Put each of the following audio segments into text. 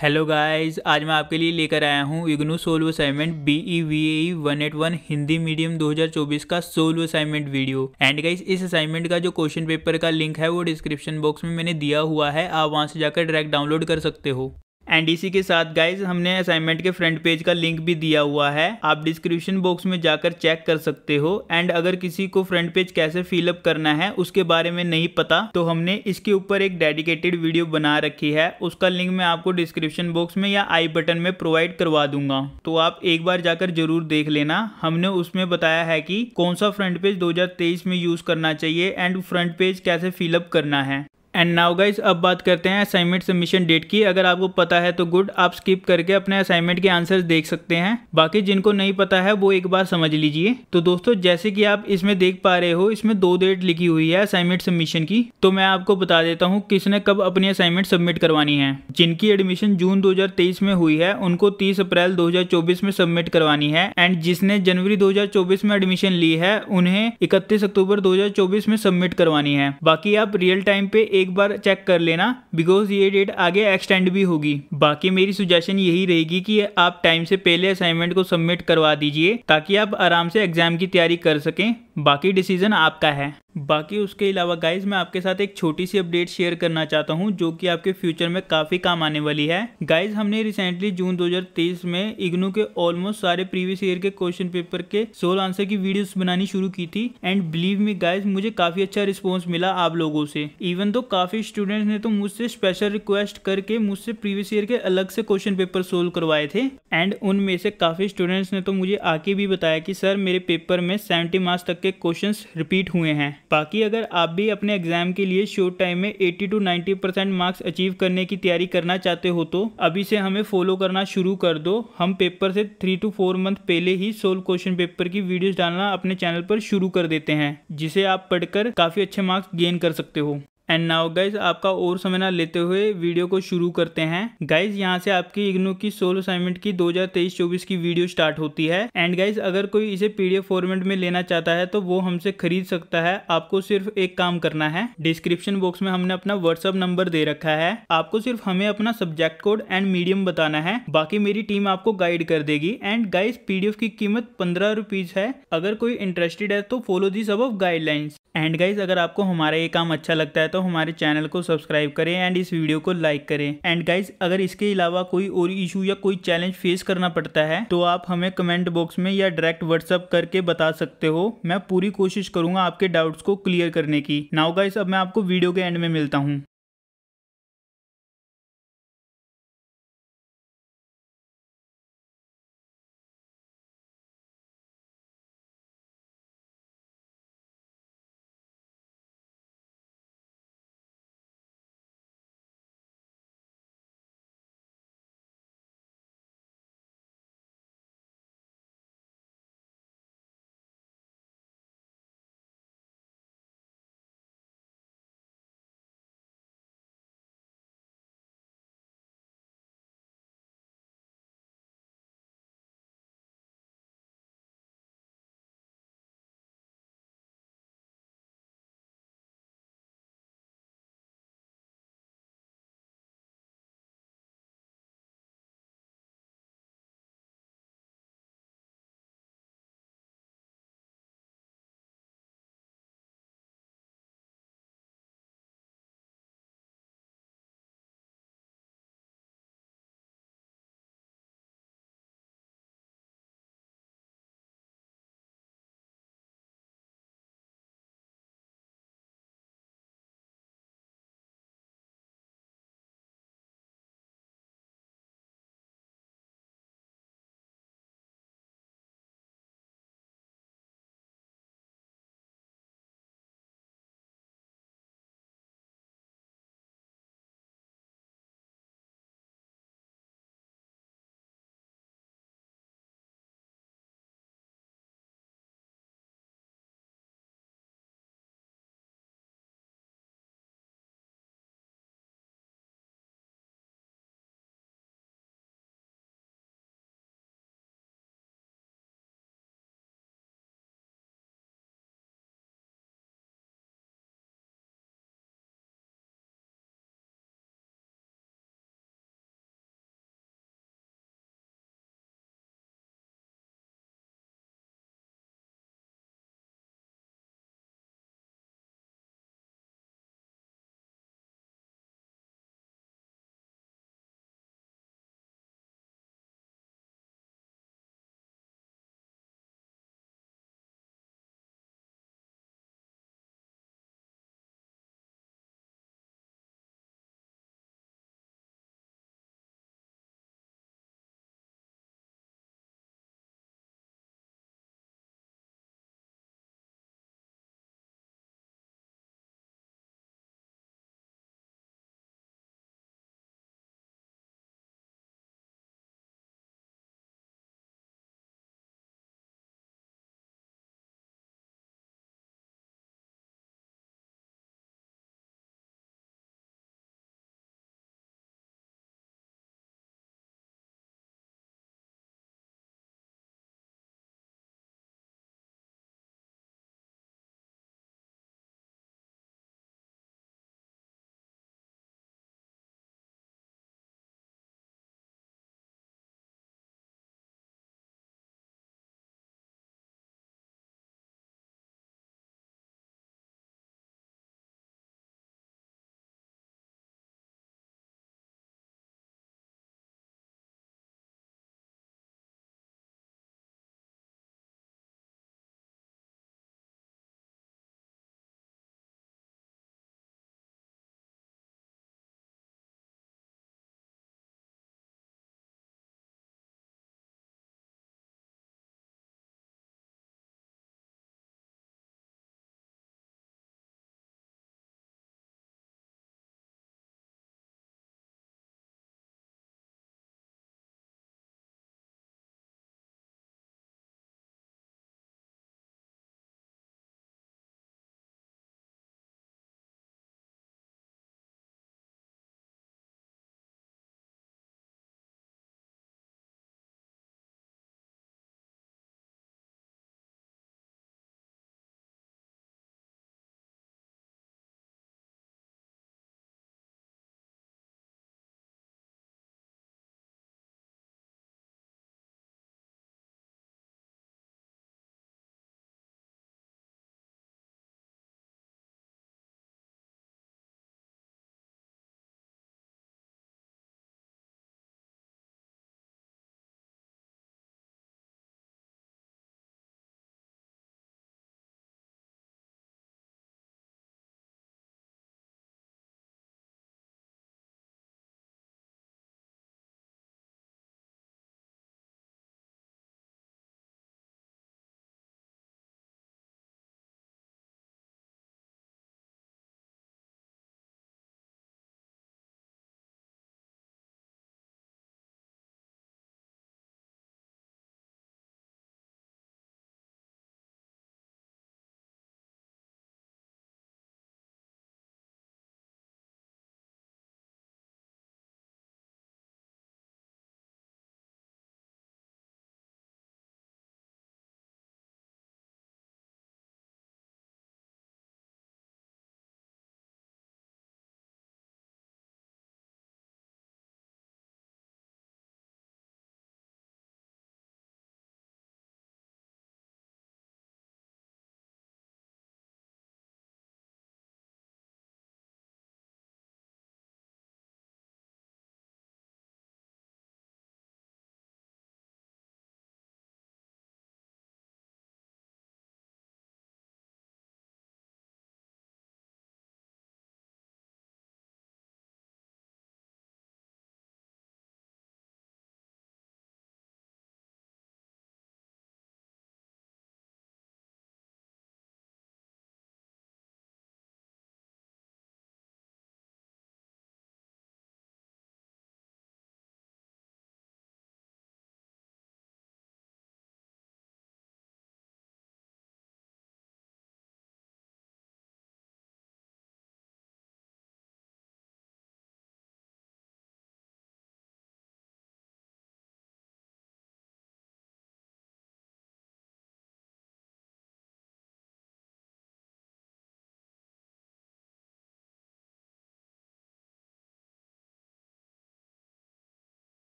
Hello guys, आज मैं आपके लिए लेकर आया हूँ IGNOU solve assignment BEVAE 181 Hindi medium 2024 का solve assignment video. And guys, इस असाइनमेंट का जो क्वेश्चन पेपर का लिंक है वो डिस्क्रिप्शन बॉक्स में मैंने दिया हुआ है, आप वहाँ से जाकर डायरेक्ट डाउनलोड कर सकते हो। एंड इसी के साथ गाइज हमने असाइनमेंट के फ्रंट पेज का लिंक भी दिया हुआ है, आप डिस्क्रिप्शन बॉक्स में जाकर चेक कर सकते हो। एंड अगर किसी को फ्रंट पेज कैसे फिलअप करना है उसके बारे में नहीं पता तो हमने इसके ऊपर एक डेडिकेटेड वीडियो बना रखी है, उसका लिंक मैं आपको डिस्क्रिप्शन बॉक्स में या आई बटन में प्रोवाइड करवा दूंगा, तो आप एक बार जाकर जरूर देख लेना। हमने उसमें बताया है कि कौन सा फ्रंट पेज 2023 में यूज करना चाहिए एंड फ्रंट पेज कैसे फिलअप करना है। एंड नाउ गाइज, अब बात करते हैं असाइनमेंट सबमिशन डेट की। अगर आपको पता है तो गुड, आप स्किप करके अपने असाइनमेंट के आंसर्स देख सकते हैं। बाकी जिनको नहीं पता है वो एक बार समझ लीजिए। तो दोस्तों, जैसे कि आप इसमें देख पा रहे हो, इसमें 2 डेट लिखी हुई है असाइनमेंट सबमिशन की। तो मैं आपको बता देता हूँ किसने कब अपनी असाइनमेंट सबमिट करवानी है। जिनकी एडमिशन जून 2023 में हुई है उनको 30 अप्रैल 2024 में सबमिट करवानी है। एंड जिसने जनवरी 2024 में एडमिशन ली है उन्हें 31 अक्टूबर 2024 में सबमिट करवानी है। बाकी आप रियल टाइम पे एक बार चेक कर लेना, बिकॉज ये डेट आगे एक्सटेंड भी होगी। बाकी मेरी सुजेशन यही रहेगी कि आप टाइम से पहले असाइनमेंट को सबमिट करवा दीजिए ताकि आप आराम से एग्जाम की तैयारी कर सकें। बाकी डिसीजन आपका है। बाकी उसके अलावा गाइज, मैं आपके साथ एक छोटी सी अपडेट शेयर करना चाहता हूं जो कि आपके फ्यूचर में काफी काम आने वाली है। गाइज, हमने रिसेंटली जून 2023 में इग्नू के ऑलमोस्ट सारे प्रीवियस ईयर के क्वेश्चन पेपर के सोल्व आंसर की वीडियोस बनानी शुरू की थी। एंड बिलीव मी गाइज, मुझे काफी अच्छा रिस्पॉन्स मिला आप लोगों से। इवन तो काफी स्टूडेंट्स ने तो मुझसे स्पेशल रिक्वेस्ट करके मुझसे प्रीवियस ईयर के अलग से क्वेश्चन पेपर सोल्व करवाए थे। एंड उनमें से काफी स्टूडेंट्स ने तो मुझे आके भी बताया कि सर, मेरे पेपर में 70 मार्क्स तक के क्वेश्चंस रिपीट हुए हैं। बाकी अगर आप भी अपने एग्जाम के लिए शॉर्ट टाइम में 80 to 90% मार्क्स अचीव करने की तैयारी करना चाहते हो तो अभी से हमें फॉलो करना शुरू कर दो। हम पेपर से 3 to 4 मंथ पहले ही सोल्व क्वेश्चन पेपर की वीडियोस डालना अपने चैनल पर शुरू कर देते हैं, जिसे आप पढ़कर काफी अच्छे मार्क्स गेन कर सकते हो। एंड नाउ गाइज, आपका और समय ना लेते हुए वीडियो को शुरू करते हैं। गाइज, यहाँ से आपकी इग्नू की सोल्व असाइनमेंट की 2023-24 की वीडियो स्टार्ट होती है। एंड गाइज, अगर कोई इसे PDF फॉर्मेट में लेना चाहता है तो वो हमसे खरीद सकता है। आपको सिर्फ एक काम करना है, डिस्क्रिप्शन बॉक्स में हमने अपना व्हाट्सअप नंबर दे रखा है, आपको सिर्फ हमें अपना सब्जेक्ट कोड एंड मीडियम बताना है, बाकी मेरी टीम आपको गाइड कर देगी। एंड गाइज, PDF की कीमत 15 रुपीज है। अगर कोई इंटरेस्टेड है तो फॉलो दी सब ऑफ गाइडलाइंस। एंड गाइज, अगर आपको हमारा ये काम अच्छा लगता है तो हमारे चैनल को सब्सक्राइब करें एंड इस वीडियो को लाइक करें। एंड गाइज, अगर इसके अलावा कोई और इशू या कोई चैलेंज फेस करना पड़ता है तो आप हमें कमेंट बॉक्स में या डायरेक्ट व्हाट्सअप करके बता सकते हो। मैं पूरी कोशिश करूंगा आपके डाउट्स को क्लियर करने की। नाउ गाइज, अब मैं आपको वीडियो के एंड में मिलता हूँ।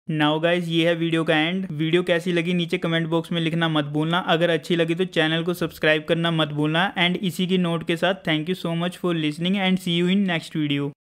नाउ गाइस ये है वीडियो का एंड। वीडियो कैसी लगी नीचे कमेंट बॉक्स में लिखना मत भूलना। अगर अच्छी लगी तो चैनल को सब्सक्राइब करना मत भूलना। एंड इसी की नोट के साथ thank you so much for listening and see you in next video.